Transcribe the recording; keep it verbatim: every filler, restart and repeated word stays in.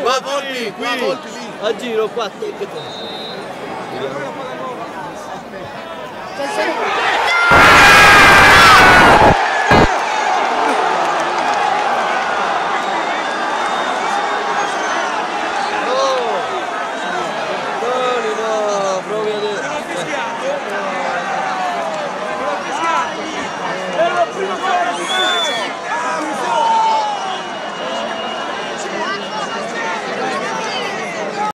Va Volpi, qui. A giro qua, che te.